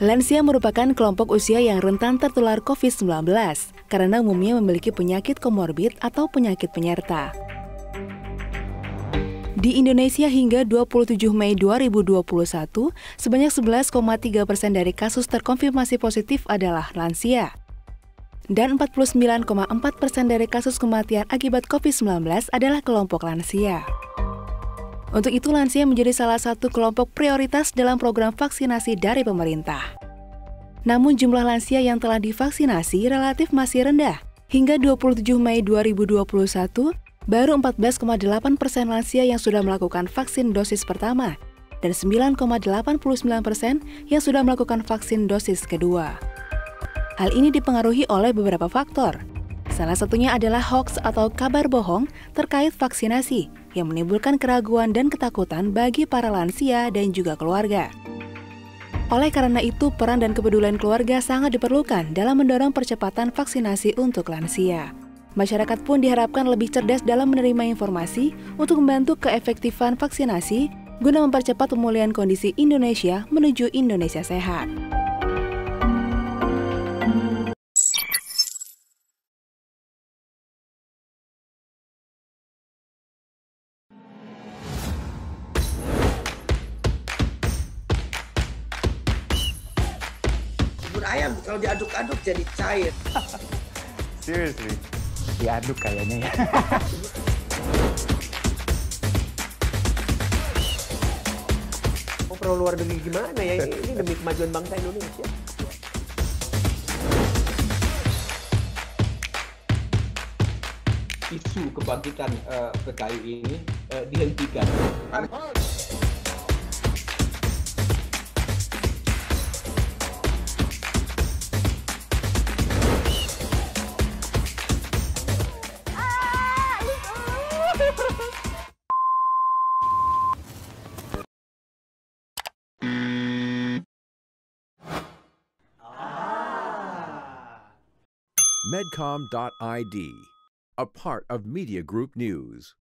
Lansia merupakan kelompok usia yang rentan tertular COVID-19 karena umumnya memiliki penyakit komorbid atau penyakit penyerta. Di Indonesia hingga 27 Mei 2021, sebanyak 11,3% dari kasus terkonfirmasi positif adalah lansia. Dan 49,4% dari kasus kematian akibat COVID-19 adalah kelompok lansia. Untuk itu, lansia menjadi salah satu kelompok prioritas dalam program vaksinasi dari pemerintah. Namun jumlah lansia yang telah divaksinasi relatif masih rendah. Hingga 27 Mei 2021, baru 14,8% lansia yang sudah melakukan vaksin dosis pertama dan 9,89% yang sudah melakukan vaksin dosis kedua. Hal ini dipengaruhi oleh beberapa faktor. Salah satunya adalah hoax atau kabar bohong terkait vaksinasi yang menimbulkan keraguan dan ketakutan bagi para lansia dan juga keluarga. Oleh karena itu, peran dan kepedulian keluarga sangat diperlukan dalam mendorong percepatan vaksinasi untuk lansia. Masyarakat pun diharapkan lebih cerdas dalam menerima informasi untuk membantu keefektifan vaksinasi guna mempercepat pemulihan kondisi Indonesia menuju Indonesia sehat. Bubur ayam kalau diaduk-aduk jadi cair. Seriously, diaduk kayaknya ya. Oh, perlu luar negeri gimana ya? Ini demi kemajuan bangsa Indonesia. Isu kebangkitan PKI ini dihentikan. Medcom.id, a part of Media Group News.